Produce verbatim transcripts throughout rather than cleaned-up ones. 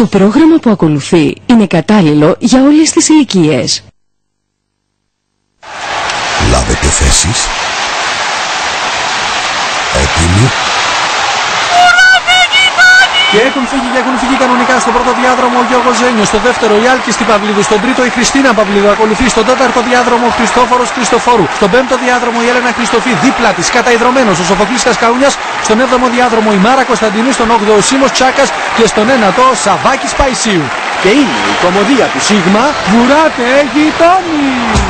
Το πρόγραμμα που ακολουθεί είναι κατάλληλο για όλες τις ηλικίες. Λάβετε θέσεις. Έτοιμοι. Και έχουν φύγει και έχουν φύγει κανονικά στον πρώτο διάδρομο ο Γιώργος Ζένιος, στο δεύτερο η Άλκιστη Παυλίδου, στον τρίτο η Χριστίνα Παυλίδου ακολουθεί, στον τέταρτο διάδρομο ο Χριστόφορος Χριστοφόρου, στον πέμπτο διάδρομο η Έλενα Χριστοφή, δίπλα της καταϊδρωμένος ο Σοφοκλής Κασκαούνιας, στον έβδομο διάδρομο η Μάρα Κωνσταντινού, στον όγδοο ο Σίμος Τσάκας και στον ένατο ο Σαββάκης Παϊσίου. Και είναι η κομμωδία του Σίγμα «Βουράτε γειτόνι».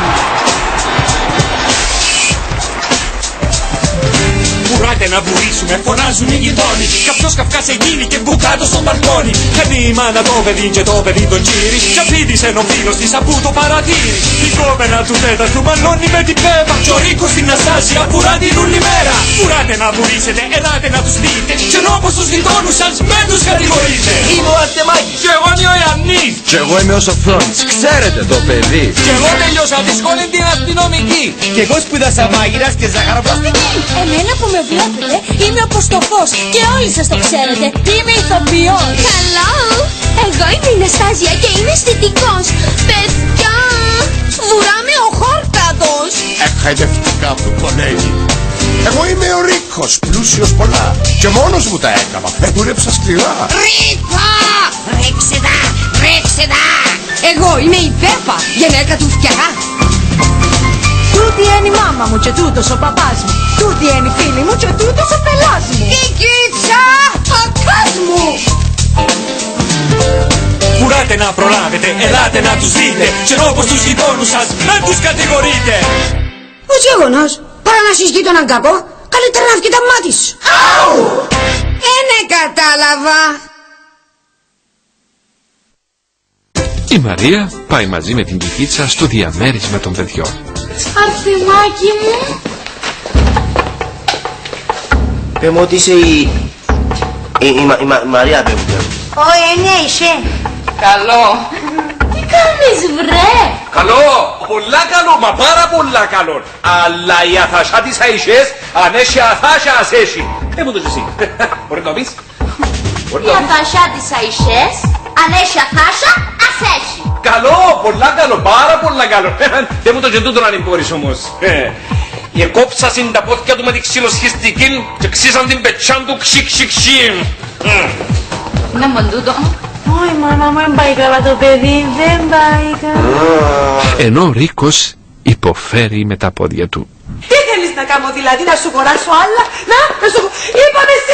Βουράτε να βουρήσουμε, φωνάζουν οι γειτόνι. Κάποιος καυκάς γίνει και μπουκάτο στο μπαλκόνι. Κάνει η μάνα το παιδί και το παιδί τον κύρι. Ξαφίδησε ο φίλος της από το παρατήρι. Η κόμενα του τέταρτου μαλώνει με την πέβα. Κι ο Ρίκος στην Αστάσια βουρά την όλη μέρα. Βουράτε να βουρήσετε, ελάτε να τους δείτε. Ξέρω πως τους γειτόνους σας δεν τους κατηγορείτε. Είμαι ο Αρτεμάκης. Κι εγώ είμαι ο Ιαννής. Κι εγώ είμαι ο Σοφρόνης. Ξέρετε το παιδί. Κι εγώ τελειώσα τη σχολή την αστυνομική. Κι εγώ σπούδασα μάγειρας και ζαχαροπλαστική. Εμένα που με βλέπετε είμαι ο Κωστοφός και όλοι σας το ξέρετε. Είμαι ηθοποιός. Hello! Εγώ είμαι η Ναστάζια και είμαι αισθητικός. Παιδιά! Βουράμε ο Χόρκαδος. Εχαϊδευτικά του κολέγι. Εγώ είμαι ο Ρίκος, πλούσιος πολλά. Και μόνος μου τα έκανα. Εδούλεψα σκληρά. Ρίκο! Ρίξε τα! Ρίξε τα! Εγώ είμαι η Πέπα, γυναίκα του φτιαχά. Τούτη είναι η μάμα μου και τούτος ο παπάς μου. Τούτη είναι η φίλη μου και τούτος ο πελάς μου. Η κίτσα! Παπάς μου! Βουράτε να προλάβετε, ελάτε να τους δείτε. Ξέρω πως τους γειτόνους σας δεν τους κατηγορείτε. Ο γεγονός, παρά να συζητεί τον αγκακό, καλύτερα να βγει τα μάτι σου. Ε, ναι, κατάλαβα. Η Μαρία πάει μαζί με την Κικίτσα στο διαμέρισμα των παιδιών. Αρθιμάκι μου. Πε μου ότι είσαι η... η, η, Μα- η, Μα- η Μαρία πέ μου. Όχι, ναι, είσαι. Καλό. Τι κάνεις βρε? Καλό, πολλά καλό, μα πάρα πολλά καλό. Αλλά η αθάσια της αησές, αν έχει αθάσια ας έχει. Δεν μου το εσύ. Μπορεί να το πεις. Μπορεί Η να το πεις. αθάσια της αησές, αν έχει αθάσια, ας έχει. Καλό, πολλά καλό, πάρα πολλά καλό. Δεν μου το και τούτο να μην μπορείς όμως. Εκόψασαν τα πόδια του με την ξυλοσχιστική και ξύσαν την πετσάν του ξικ ξικ ξικ. Να μου τούτο. Όχι, μάνα μου, δεν πάει καλά το παιδί, δεν πάει καλά. Ενώ ο Ρίκος υποφέρει με τα πόδια του. Τι θέλεις να κάνω δηλαδή, να σου χωράσω άλλα, να, να σου... Είπαμε εσύ...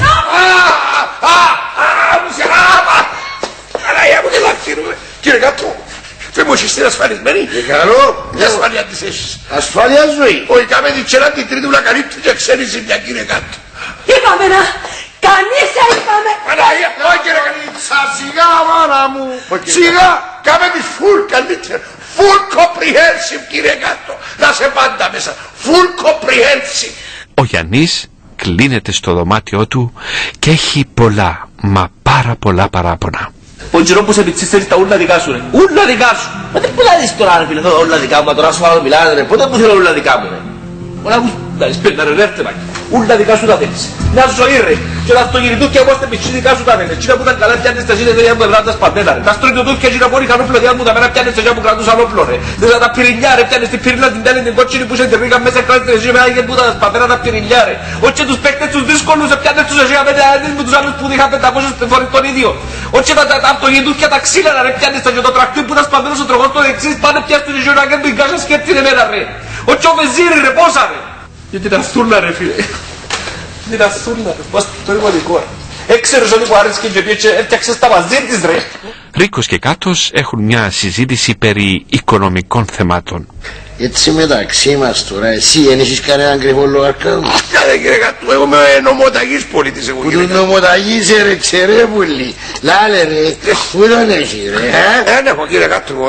Αναγία μου, δεν λαχτήρουμε. Κύριε Κάτω, δεν μου έχεις την ασφαλισμένη. Καλό. Τι ασφαλεία της έχεις? Ασφάλεια ζωή. Όχι, κάμε την τσέρα την τρίτη μου να καλύπτει και ξένη ζημιά, κύριε Κάτω. Είπαμε να... Κανείς είπαμε... Αναγία, όχι κύριε Καλίτσα, σιγά μάνα μου. Σιγά, κάμε τη full καλύτερα. Full comprehensive, κύριε Κάτω. Να σε πάντα μέσα. Full comprehensive. Ο Γιαννής κλείνεται στο δωμάτιό του και έχει πολλά, μα πάρα πολλά παράπονα. Ο Τζιρόπος επιτσίς θέλεις τα ούλα δικά σου ρε. Ούλα δικά σου. Μα δεν πουλάδεις τώρα ρε φίλε, εδώ ούλα δικά μου, μα τώρα σου άλλο μιλάνε ρε. Πότε μου θέλω ούλα δικά μου ρε. Όλα μου, τα ρισπέντα ρε, έρθε μάκι. Ούλα δικά σου τα θέλεις. Μια ζωή ρε. Και τα αυτοκινητούκια όπως τα πιτσί δικά σου τα θέλεις. Εκείνα που ήταν καλά πιάνεις τα ζήνες δεν μου ευράνε τα σπαντέλα ρε. Τα στροιτοτούκια εκείνα που είχαν όπλο διάλ μου τα μένα πιάνεις τα που κρατούσαν όπλο ρε. Δηλαδή τα πυρηνιά ρε, πιάνεις την πυρήνα την τέλη την κότσινη που σε τερνίκα μέσα κράτης εσύ με άγιε που τα σπαντέλα τα πυρηνιά ρε. Όχι τους παίκτες τους δύσκολους πιάνεις τους εσύ με τους άλλους που είχαν πεντακόσιες φορές τον ίδιο. Όχι τα αυτοκινητούκια τα ξύλαρα ρε, πιάνεις τα και το τρακτή που τα σπαντέλος ο τροχός το εξής πάνε πιάσεις τους εσύ να κάνουν την κάσα σκέφτην εμένα ρε. Όχι ο βεζίρι ρε, πόσα ρε. Γιατί τα στούλα ρε φίλε. Είναι τα στούλα ρε, πας το ρημονικό ρε. Έξερες ότι που άρεσε και πήγε έφτιαξες τα μαζί της ρε. Ρίκος και Κάτος έχουν μια συζήτηση περί οικονομικών θεμάτων. Έτσι μεταξύ μας τώρα, εσύ δεν έχεις κανέναν κρυφό λογαριασμό? Κάνε κύριε Κάτω, εγώ είμαι νομοταγής πολίτης εγώ. Που του νομοταγής ρε ξερέπουλη. Λάλε ρε, πού τον έχει ρε. Δεν έχω κύριε Κάτω εγώ.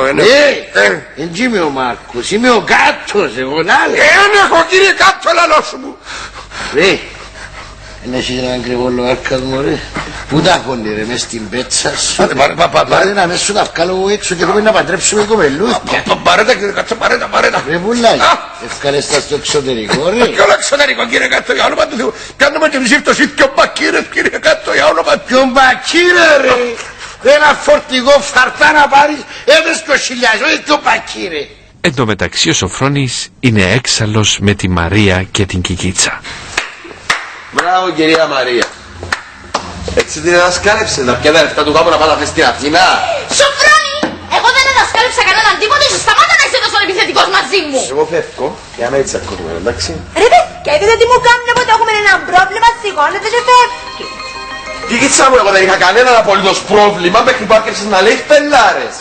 Ε, δεν είμαι ο Μάρκος, είμαι ο Κάτος εγώ, λάλε. Δεν έχω κύριε Κάτω, λαλό σου μου. Ρε, δεν έχεις έναν κρυφό λογαριασμό ρε. Πού τα χώνει ρε, μες στην πέτσα σου. Πάρε να μες σου τα βγάλω εγώ έξω και έχουμε να παντρέψουμε κοπελούθια. Παρέτα κύριε Κάτω, παρέτα, παρέτα. Ρε πουλάκι, ευκάλες τα στο εξωτερικό ρε. Και όλα εξωτερικό κύριε Κάτω, για όνομα του Θεού. Κάνουμε και εμείς ήρθος ή πιο μπακύρες κύριε Κάτω, για όνομα του. Ποιον μπακύρε ρε. Ένα φορτηγό φαρτά να πάρεις, έδες και ο χιλιάς, όχι το πακύρε. Εν τω μεταξύ ο Σοφρόνης είναι έξαλλος με τη Μαρία και την Κικίτσα. Μπράβο κυρία Μαρία. Έτσι την δασκάλεψε να πιάνει τα λεφτά του κάπου να πάει να φες στην Αθήνα. Σοφρόνη! Εγώ δεν δασκάλεψα κανέναν τίποτα και σταμάτα να είσαι τόσο επιθετικός μαζί μου. Εγώ φεύγω για να έτσι ακούμε, εντάξει. Ρε παιδιά, είδατε τι μου κάνουν όποτε έχουμε ένα πρόβλημα, σηκώνεται και φεύγει. Κικίτσα μου, εγώ δεν είχα κανέναν απολύτως πρόβλημα μέχρι που άρχισες να λέει πελάρες.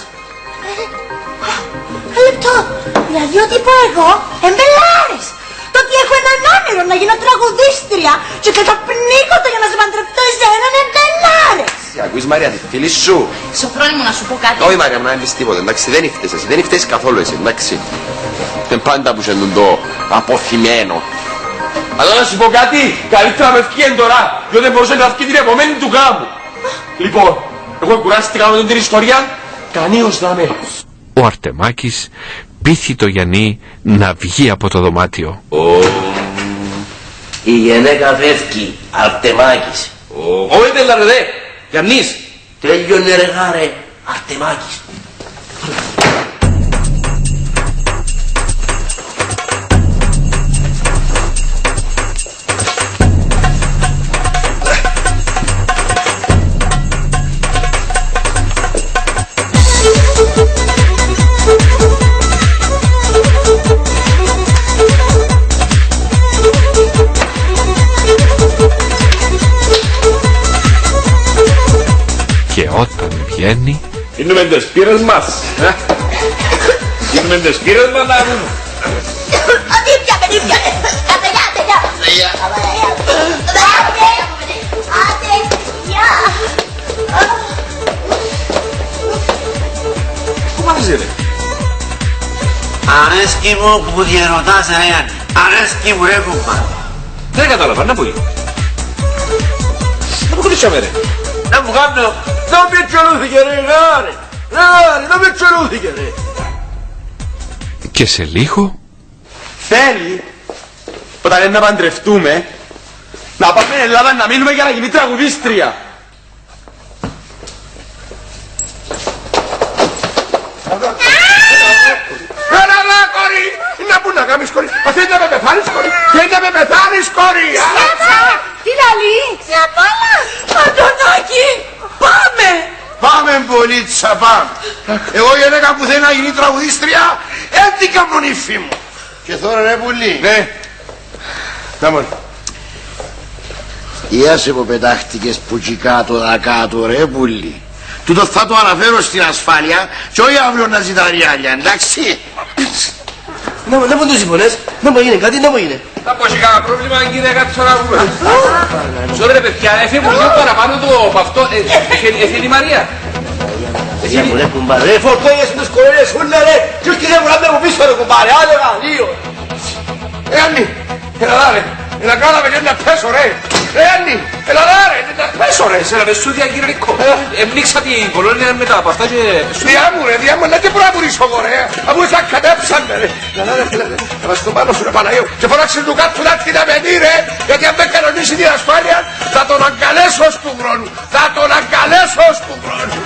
Ένα λεπτό, δηλαδή ότι είπα εγώ, εμπελάρες. Το ότι έχω έναν όνειρο να γίνω τραγουδίστρια και καταπνίγονται για να σε παντρευτώ εσένα είναι εμπελάρες. Τι ακούεις Μαρία, τη φίλη σου. Σοφρόνη μου, να σου πω κάτι. Όχι Μαρία μου, να μην πεις τίποτα, εντάξει, δεν ήρθες εσύ, δεν ήρθες καθόλου εσύ, εντάξει. Δεν πάντα που σε το αποθυμένο. Αλλά να σου πω κάτι, καλύτερα με ευκαιρία τώρα, διότι δεν μπορούσε να βγει την επομένη του γάμου. Λοιπόν, εγώ κουράστηκα με την ιστορία, κανείς να με. Ο Αρτεμάκης πείθει το Γιάννη να βγει από το δωμάτιο. Oh. Η γυναίκα φεύγει, Αρτεμάκης. Όχι τέλα ρε δε, Γιάννης. Τέλειωνε ρε γάρε, Αρτεμάκης. Και όταν βγαίνει... Γίνουμε τις πύρες μας. Γίνουμε τις πύρες μας να βγούμε. Αδίπια, παιδίπια. Κάτε, κάτε, Πού πας ρε. Αρέσκει μου που διαρωτάς ρε Γιάννη. Αρέσκει μου ρε κουμπά. Δεν κατάλαβα, να πω είναι. Να μου κολλήσαμε ρε. Να μου κάνω. Να με τσολούθηκε ρε γάρε. Γάρε, να με τσολούθηκε ρε. Και σε λίγο... Θέλει, όταν είναι να παντρευτούμε, να πάμε στην Ελλάδα να μείνουμε για να γίνει τραγουδίστρια. Έλα εδώ κορί, να πού να κάνεις κορί, θέλει να με πεθάνεις κορί, θέλει να με πεθάνεις κορί. Τι λαλεί, ξαπάλα. Αντωνάκη, πάμε. Πάμε μπολίτσα, πάμε. Εγώ η γυναίκα που θέλει να γίνει τραγουδίστρια, έντυκα μονήφη μου. Και τώρα ρε πουλί. Ναι. Να μόνο. Ιάσε που πετάχτηκες που τσι κάτω δα κάτω ρε πουλί. Τούτο θα το αναφέρω στην ασφάλεια και όχι αύριο να ζητά ριάλια, εντάξει. Να μου τους είπονες, να μου γίνει κάτι, να μου γίνει. Θα πω σε κανένα πρόβλημα αν γίνει κάτι τώρα πούμε. Σω ρε παιδιά, έφυγε λίγο παραπάνω το από αυτό, έφυγε η Μαρία. Εσύ μου ρε κουμπάρε, ρε φορτώνιες με τους κορώνες ούλα ρε. Ποιος κυριεύουν να με πίσω ρε κουμπάρε, άλεγα, δύο. Ε, Άννη, έλα δά ρε, έλα κάλαμε και να πέσω ρε. Ε, Άννη, έλα δά ρε, να πέσω ρε. Σε να πεσούδια κύριε Ρίκο, εμπνίξα την κολόνια με τα παστά και... Διά μου ρε, διά μου, να τι μπορώ να πουρήσω εγώ ρε, αφού θα κατέψαμε ρε. Έλα δά ρε, έλα δά, θα μας το πάνω σου ρε Παναγίου και φωνάξε του κάτω να έρθει να με δει ρε, γιατί αν δεν κανονίσει την ασφάλεια θα τον αγκαλέσω ως του χρόνου, θα τον αγκαλέσω ως του χρόνου.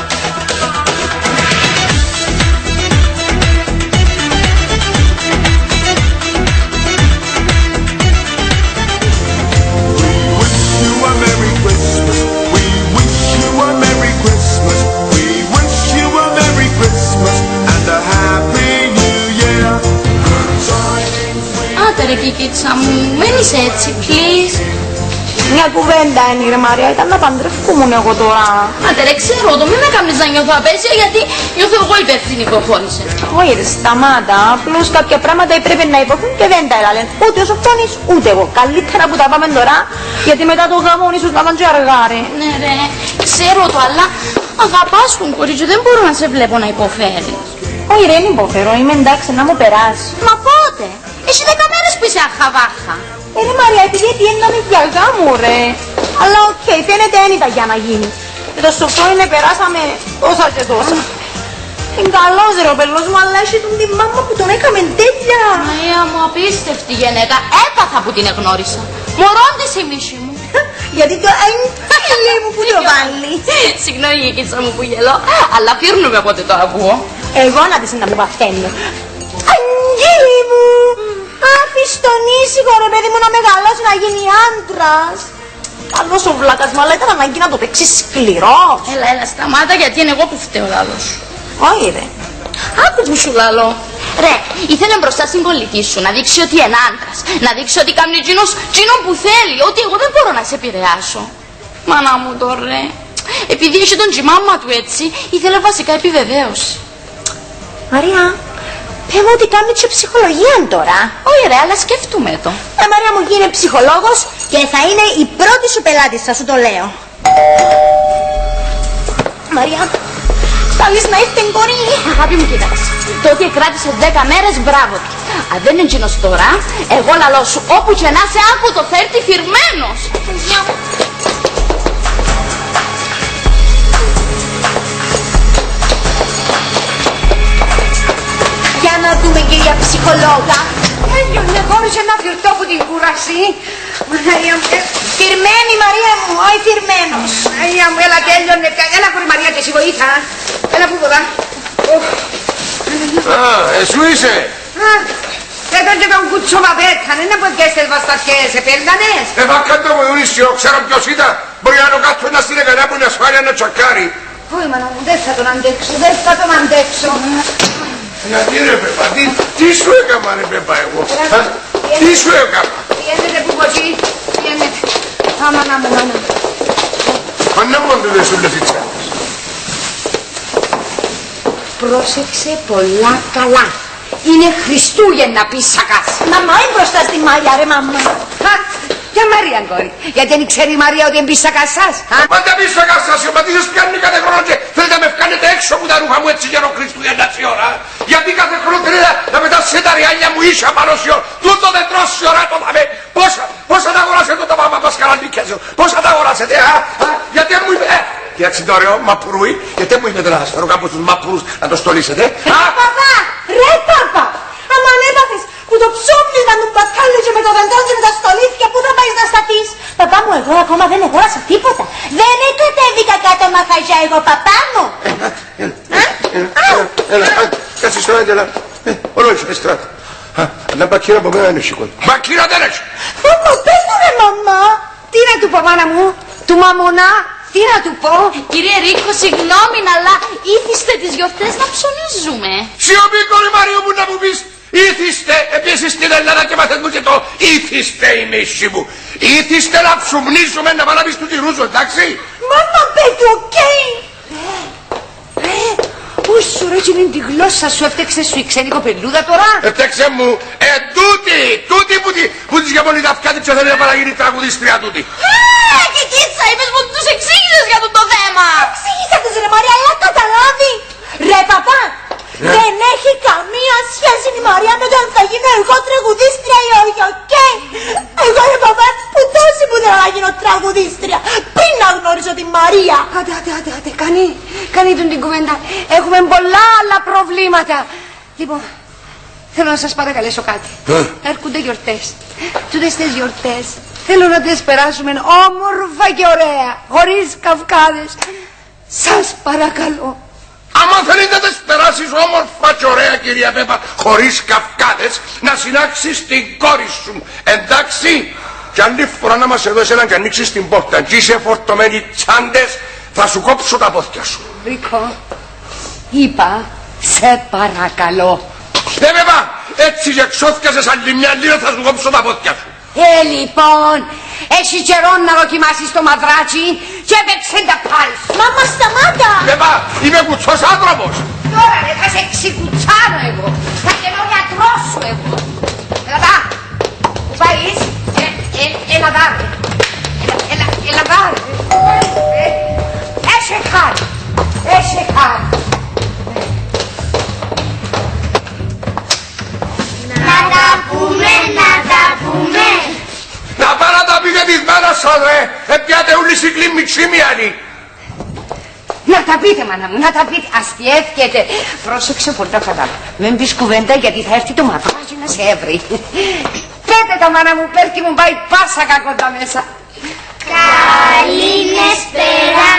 Άντε ρε Κικίτσα μου, μένεις έτσι, please. Μια κουβέντα είναι ρε Μαρία, ήταν να παντρευκούμουν εγώ τώρα. Άντε ρε, ξέρω το, μην με κάνεις να νιώθω απέσια γιατί νιώθω εγώ υπεύθυνη που χώρισε. Όχι ρε, σταμάτα, απλώς κάποια πράγματα πρέπει να υποθούν και δεν τα έλαλεν. Ούτε ο Σοφρόνης, ούτε εγώ. Καλύτερα που τα πάμε τώρα, γιατί μετά το γάμο ίσως να πάνε και αργά ρε. Ναι ρε, ξέρω το, αλλά αγαπάς τον κορίτσιο, δεν μπορώ να σε βλέπω να υποφέρεις. Όχι ρε, δεν υποφέρω, είμαι εντάξει να μου περάσει. Μα πότε, εσύ δέκα μέρες που είσαι αχαβάχα. Ε, ρε Μαρία, επειδή είναι για γάμο ρε. Αλλά οκ, okay, φαίνεται δεν ήταν για να γίνει. Και το Σοφρόνη περάσαμε τόσα και τόσα. Είναι καλός ρε ο πελός μου, αλλά έχει τον τη μάμα που τον έκαμε τέτοια. Μαία μου, απίστευτη γυναίκα, έπαθα που την εγνώρισα. Μωρών της η μίση μου. Γιατί το αγγίλι μου που το Τζοβάνι. Συγγνώμη γεκίτσα μου που γελώ, αλλά φύρνουμε πότε το ακούω. Εγώ να δεις να μου παθαίνω. Αγγίλη μου! Άφης τον ήσυχο ρε παιδί μου να μεγαλώσει, να γίνει άντρας. Καλός ο βλάκας μου, αλλά ήταν ανάγκη να το παίξεις σκληρό. Έλα, έλα, σταμάτα γιατί είναι εγώ που φταίω λάλος. Όχι ρε. Άκου που σου λαλώ. Ρε, ήθελε μπροστά στην κολλητή σου να δείξει ότι είναι άντρας. Να δείξει ότι κάνει εκείνος που θέλει. Ότι εγώ δεν μπορώ να σε επηρεάσω. Μάνα μου τώρα ρε. Επειδή έχει τον τζιμάμα του έτσι, ήθελε βασικά επιβεβαίωση. Μαρία, πες μου ότι κάνει και ψυχολογία τώρα. Όχι ρε, αλλά σκέφτομαι το. Ε, Μαρία μου γίνει ψυχολόγος και θα είναι η πρώτη σου πελάτη, θα σου το λέω. Μαρία, καλείς να είστε κορί. Αγάπη μου, κοίταξε. Το ότι κράτησε δέκα μέρες, μπράβο του. Αν δεν είναι εκείνος τώρα, εγώ λαλώ σου όπου και να σε άκου το φέρτη φυρμένος. Για να δούμε κυρία ψυχολόγα. Έλειωνε χώρισε να φυρτώ από την κούραση. Μαρία μου, φυρμένη Μαρία μου, όχι φυρμένος. Μαρία μου, έλα και έλειωνε πια. Έλα χωρί Μαρία και εσύ βοήθα. Έλα που ποδά. Α, εσύ είσαι. Εδώ και τον κουτσόμα πέθανε, είναι από τις βασταρκές, επέλτανες. Ε, θα κάντε μου Ιούνισιο, ξέρω ποιος ήταν. Μπορεί να το κάτω να στείλε κανένα που είναι ασφάλεια να τσακάρει. Όχι μάνα μου, δεν θα τον αντέξω, δεν θα τον αντέξω. Γιατί ρε Πέπα, τι, τι σου έκαμα ρε Πέπα εγώ, α, τι σου έκαμα. Πιένετε που κοτσί, πιένετε. Α, μάνα μου, μάνα μου. Μάνα μου, αν δεν σου λεφίτσα. Πρόσεξε πολλά καλά. Είναι Χριστούγεννα πίσακας. Μαμά, είναι μπροστά στη Μαρία ρε μαμά. Χα, για Μαρία κόρη. Γιατί δεν ξέρει η Μαρία ότι είναι πίσακας σας. Μα τα πίσακας σας, οι πατήσεις πιάνουν κάθε χρόνο και θέλετε να με φκάνετε έξω από τα ρούχα μου έτσι για το Χριστούγεννα τσι ώρα. Γιατί κάθε χρόνο θέλετε να μετάσσετε τα ριάλια μου ίσια πάνω σι ώρα. Τούτο δεν τρώσει ώρα το δαμε. Πόσα, πόσα τα αγοράσετε το μάμα Πασκαλαντίκια σου. Πόσα τα αγοράσετε, α, α, γιατί μου είπε, ε, κοιτάξτε το ωραίο μαπρούι, γιατί μου είπετε να σας φέρω κάπου στους μαπρούς να το στολίσετε. Ρε παπά, ρε παπά, άμα ανέπαθες που το ψώμι ήταν του μπακάλι και με το δεντό και με τα στολίθια, πού θα πάεις να σταθείς. Παπά μου, εγώ ακόμα δεν αγόρασα τίποτα. Δεν εκατέβηκα κάτω μαχαζιά εγώ, παπά μου. Έλα, κάτσε στο έντελα. Όλο είσαι στράτα. Αλλά μπακύρα από μένα είναι σηκώνει. Μπακύρα δεν έχει. Παπά, πες μου ρε μαμά. Τι να του πω μάνα μου, του μαμονά. Τι να του πω. Κύριε Ρίκο, συγγνώμη, αλλά ήθιστε τις γιορτές να ψωνίζουμε. Σιωπή κόρη Μαρίου μου να μου πεις. Ήθιστε, επίσης στην Ελλάδα και μάθες μου και το ήθιστε η μίση μου. Ήθιστε να ψουμνίζουμε να βάλαμε του τυρούζου, εντάξει. Μάμα, παιδί, οκ. Ούσου ρε και είναι τη γλώσσα σου, έφτεξε σου η ξένη κοπελούδα τώρα. Έφτεξε μου, ε, τούτη, τούτη που, τη, που της γεμονεί τα αυτιά της θέλει να παραγίνει τραγουδίστρια τούτη. Α, και κίτσα, είπες μου ότι τους εξήγησες για το, το θέμα. Εξήγησα τους ρε Μαρία, αλλά καταλάβει. Ρε παπά, ναι. Δεν έχει καμία σχέση η Μαρία με το αν θα γίνω εγώ τραγουδίστρια ή όχι, οκ. Εγώ ρε παπά, που τόση που θέλω να γίνω τραγουδίστρια πριν να γνωρίζω τη Μαρία. Άντε, άντε, άντε, άντε, κάνει, κάνει τον την κουβέντα. Έχουμε πολλά άλλα προβλήματα. Λοιπόν, θέλω να σας παρακαλέσω κάτι. Έρχονται γιορτές. Τούτες τις γιορτές θέλω να τις περάσουμε όμορφα και ωραία, χωρίς καυκάδες. Σας παρακαλώ. Άμα θέλετε να τις περάσεις όμορφα και ωραία κυρία Πέπα, χωρίς καυκάδες, να συνάξεις την κόρη σου, εντάξει. Κι άλλη φορά να μας εδώ εσένα και ανοίξεις την πόρτα και είσαι φορτωμένοι τσάντες, θα σου κόψω τα πόδια σου. Ρίκο, είπα, σε παρακαλώ. Ναι Πέπα, έτσι και εξώθηκασες άλλη μια λίρα θα σου κόψω τα πόδια σου. Ε, λοιπόν, έχει καιρό να δοκιμάσεις το μαδράτσι και έπαιξε τα πάρεις. Μάμα, σταμάτα! Πέπα, είμαι κουτσός άνθρωπος. Τώρα ρε, θα σε ξικουτσάνω εγώ. Θα γελώ γιατρό σου εγώ. Έλα δά. Πού πάεις? Ε, ε, έλα δά ρε. Έλα, έλα, έλα δά ρε. Έσε χάρη. Έσε χάρη. Να τα πούμε, να τα πούμε. Να πάω να τα πείτε της μάνας σας ρε, έπιατε ούλοι συγκλή μητσίμιανοι. Να τα πείτε μάνα μου, να τα πείτε. Αστιεύκεται. Πρόσεξε πολύ καλά. Μην πεις κουβέντα γιατί θα έρθει το μαδράκι να σε έβρει. Πέτε τα μάνα μου, πέρκι μου πάει πάσα κακόντα μέσα. Καλή νεσπέρα.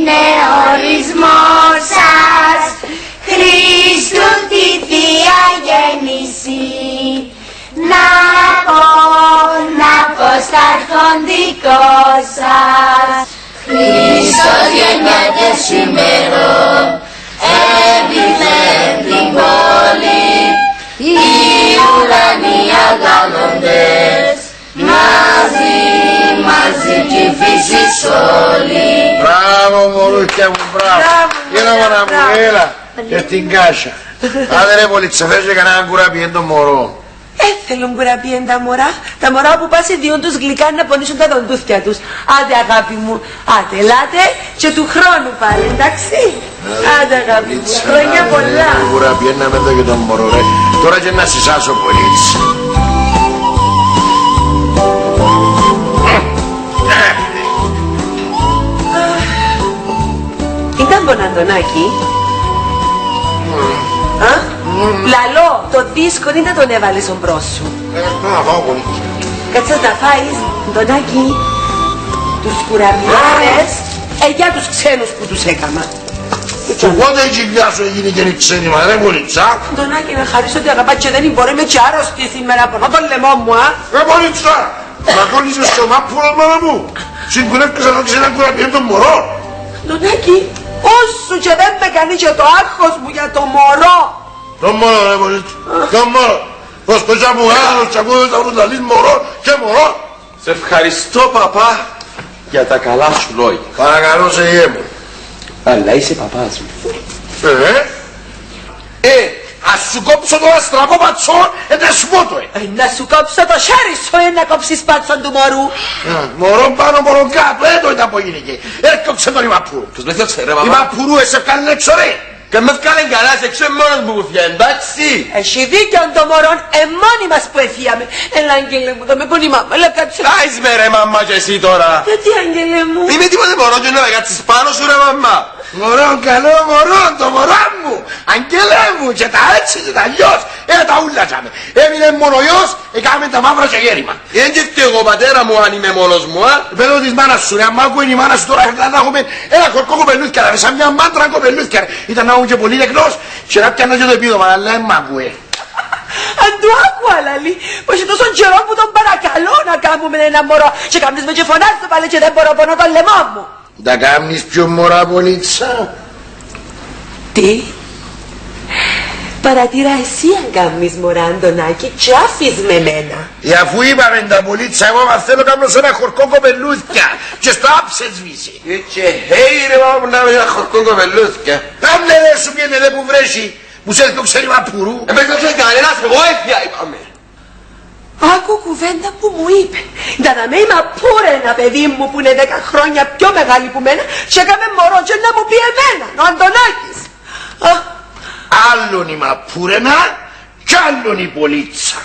είναι ο ορισμός σας, Χριστού τη Θεία Γέννηση. Να πω, να πω στα αρχοντικό σας, Χριστός γεννιέται σήμερον, έπιθεν την πόλη, οι ουρανοί αγαλώντες, μαζί, μαζί κι η φύση όλη. Μπράβο μωρούκια μου, μπράβο. Έλα μάνα μου, έλα. Και στην κάσα. Άντε ρε Πολίτσα, φέρεις και κανέναν κουραπιέν το μωρό. Ε, θέλουν κουραπιέν τα μωρά. Τα μωρά που πας διούν τους γλυκά να πονήσουν τα δοντούθια τους. Άντε αγάπη μου, άντε ελάτε και του χρόνου πάλι, εντάξει. Άντε αγάπη μου, χρόνια πολλά. Κουραπιέν να μέτω και τον μωρό ρε. Τώρα και να συσάσω Πολίτσα. Ήταν τον Αντωνάκη. Α, λαλό, το δίσκο δεν τον έβαλες ομπρός σου. Να φάω Πολίτσα. Κάτσε να φάεις, Αντωνάκη, τους κουραπιάδες, ε, για τους ξένους που τους έκαμα. Και πότε η κοιλιά σου έγινε και είναι ξένη μα ρε Πολίτσα. Αντωνάκη, να χαρίσω ότι αγαπά και δεν μπορώ, είμαι και άρρωστη σήμερα από τον λαιμό μου, α. Ρε Πολίτσα, να κόλλησες στο μάπουρο μάνα μου. Συγκουρεύκες να ξένα κουραπιέν τον μωρό. Αντωνάκη, όσο και δεν με κάνει και το άγχος μου για το μωρό. Το μωρό ρε Πολίτσα, το μωρό. Πως το τσάπου άγχος και ακούω τα βρουν τα λύς μωρό και μωρό. Σε ευχαριστώ παπά για τα καλά σου λόγια. Παρακαλώ σε γε μου. Αλλά είσαι παπάς μου. Ε, ε, ας σου κόψω το αστραπό πατσό, ε, να σου πω το ε. Ε, να σου κόψω το χέρι σου, ε, να κόψεις πάτσον του μωρού. Μωρό πάνω, μωρό κάτω, ε, το ήταν που γίνηκε. Έρκοψε τον Ιμαππουρού. Τους με θέλεις ρε παπά. Ιμαππουρού, εσέ βγάλει έξω ρε. Και με βγάλει καλά, σε ξέρω μόνος μου που φύγει, εντάξει. Έχει δίκιο το μωρόν, ε, μόνοι μας που έφυγαμε. Έλα, αγγέλε μου, θα με πονεί η μάμα, έλα κάτσε. Άις με ρε μαμά και εσύ τώρα. Γιατί, αγγέλε μου. Είμαι τίποτε μωρό και να κάτσεις πάνω σου ρε μαμά. Μωρό, καλό μωρό, το μωρό μου. Αγγέλε μου, και τα έτσι και τα αλλιώς. Ε, τα ούλα τσάμε. Έμεινε μόνο γιος, έκαμε τα μαύρα και γέρημα. Δεν και φταίω πατέρα μου αν είμαι μόνος μου, α. Πέτω της μάνας σου, ρε, αμά ακούει η μάνα σου τώρα, να έχουμε ένα κορκό κοπελούθια, ρε, σαν μια μάντρα κοπελούθια, ρε. Ήταν να έχουν και πολύ νεκρός και να πιάνε και το επίδομα, αλλά δεν μ' ακούε. Αν του άκουα λαλή, πως είναι τόσο καιρό που τον παρακαλώ να κάνουμε ένα μωρό και κάνεις με και φωνάζω πάλι και δεν μπορώ πονώ τον λαιμό μου. Τα κάνεις πιο μωρά Πολίτσα. Τι? Παρατήρα εσύ αν κάνεις μωρά Αντωνάκη και άφης με μένα. Ε, αφού είπαμε τα Πολίτσα, εγώ μα θέλω κάνω σε ένα χορκό κοπελούθια και στο άψε σβήσει. Και χέι ρε μάμα που να είμαι ένα χορκό κοπελούθια. Κάμνε ρε σου πιένε δε που βρέσει, που σε έρθει το ξέρει Μαππουρού. Έπαιξε και κανένας, εγώ έφυγα είπαμε. Άκου κουβέντα που μου είπε. Ήταν να με είμαι απούρε ένα παιδί μου που είναι δέκα χρόνια πιο μεγάλη που μένα και έκαμε μωρό και να μου πει εμένα, ο Αντωνάκης. Άλλον η Μαππουρένα κι άλλον η Πολίτσα.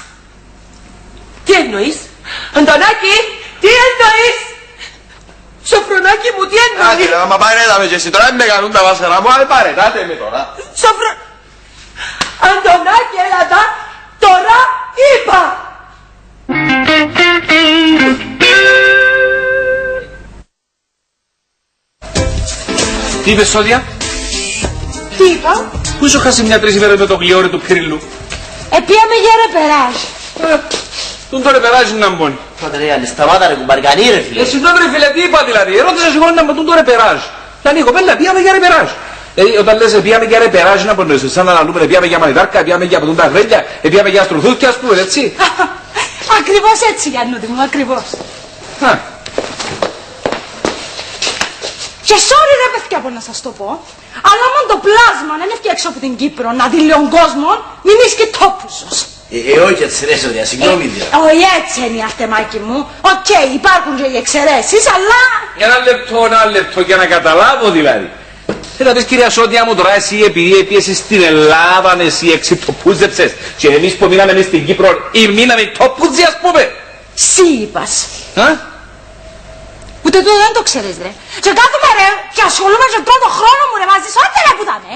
Τι εννοείς, Αντωνάκη, τι εννοείς. Σοφρονάκη μου, τι εννοείς. Άντε ρε, μα πάρε να με και εσύ τώρα, δεν με κάνουν τα βάσαρα μου, ale πάρε, κάτε με τώρα. Σοφρο... Αντωνάκη, έλα τα, τώρα είπα. Τι είπες Σόδια? Τι είπα? Πού σου χάσει μια τρεις ημέρες με το γλιόρι του Πυρίλου? Επίαμε για ρεπεράζ. Τον το ρεπεράζ είναι να μπώνει. Πάτε ρε, σταμάτα ρε κουμπαρκανή ρε φίλε. Εσύ τότε ρε φίλε, τι είπα δηλαδή? Ερώτησα συγχωρεί να μου τον το ρεπεράζ. Θα είναι η κοπέλα, πήγαμε για ρεπεράζ. Ε, όταν λες πήγαμε για ρεπεράζ να πονήσεις, σαν να λούμε πήγαμε για μανιτάρκα, πήγαμε για ποτούν τα γρέλια, πήγαμε για στρουθούκια, ας πούμε, έτσι. Ακριβώς έτσι, Γιάννουτη μου, ακριβώς. Και sorry ρε παιδιά που να σας το πω, αλλά μόνο το πλάσμα να είναι φτιάξω από την Κύπρο, να δει λίγο κόσμο, μην είσαι και τόπουσος. Ε, όχι έτσι ρε Σόδια, συγγνώμη δια. Όχι έτσι είναι η αρτεμάκι μου. Οκ, υπάρχουν και οι εξαιρέσεις, αλλά... Ένα λεπτό, ένα λεπτό για να καταλάβω δηλαδή. Θέλω να πεις κυρία Σόδια μου τώρα εσύ επειδή έπιεσαι στην Ελλάδα, εσύ εξιτοπούζεψες και εμείς που μείναμε εμείς στην Κύπρο ή μείναμε τόπουζοι ας πούμε. Σύ είπας. Ούτε τούτο δεν το ξέρεις ρε. Και κάθομαι ρε και ασχολούμαι και πρώτο χρόνο μου ρε μαζί σου, άντε ρε που δάμε.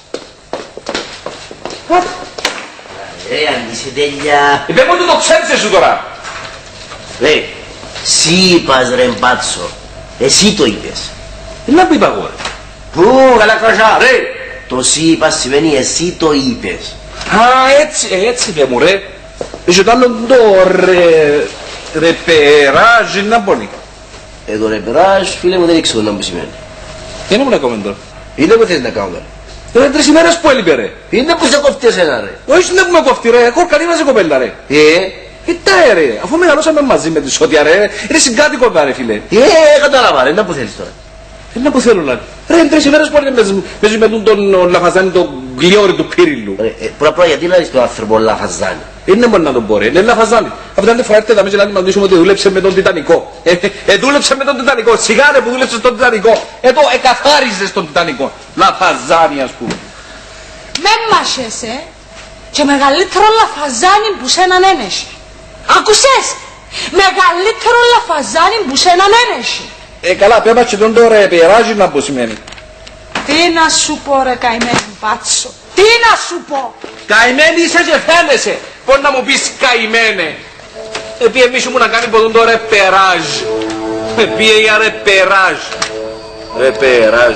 Ρε αν είσαι τέλεια. Είπε μου ότι το ξέρεις εσύ τώρα. Ρε, σύ είπας ρε μπάτσο, εσύ το είπες. Τι να που είπα εγώ ρε. Πού, καλά κρασά, ρε. Το σι είπα σημαίνει εσύ το είπες. Α, έτσι, έτσι είπε μου ρε. Είχε το άλλο το ρε... ρεπεράζ να πονεί. Ε, το ρεπεράζ, φίλε μου, δεν ήξερα να μου σημαίνει. Τι είναι που να κάνουμε τώρα. Είναι που θες να κάνουμε. Τώρα τρεις ημέρες που έλειπε ρε. Είναι που σε κοφτεί εσένα ρε. Όχι είναι που με κοφτεί ρε, έχω κανένα σε κοπέλα ρε. Ε, Κοιτά ρε, αφού μεγαλώσαμε μαζί με τη Σότια ρε, είναι συγκάτοικο εδώ ρε φίλε. ε, κατάλαβα ρε, είναι που θέλεις τώρα. Είναι που θέλω να. Ρε, είναι τρεις ημέρες που παίζουν με τον Λαφαζάνη τον γλιόρι του Πύριλου. Πρώτα πρώτα γιατί λάδεις τον άνθρωπο Λαφαζάνη. Είναι μόνο να τον πω ρε, είναι Λαφαζάνη. Από την άλλη φορά έρθετε να μην μαντήσουμε ότι δούλεψε με τον Τιτανικό. Ε, ε, δούλεψε με τον Τιτανικό, σιγά ρε που δούλεψε στον Τιτανικό. Ε, το εκαθάριζε στον Τιτανικό. Λαφαζάνη ας πούμε. Με μάσχεσαι και μεγαλύτερο λαφαζάνι που σε έναν ένεση. Άκουσες! Μεγαλύτερο λαφαζάνι που σε έναν ένεση. Ε, καλά, πέμπα και τον τώρα περάζει να πω σημαίνει. Τι να σου πω ρε καημένη μπάτσο. Τι να σου πω. Καημένη είσαι και φαίνεσαι. Πώς να μου πεις καημένε. Επί εμείς μου να κάνει από τον τώρα περάζ. Επί για ρε περάζ. Ρε περάζ.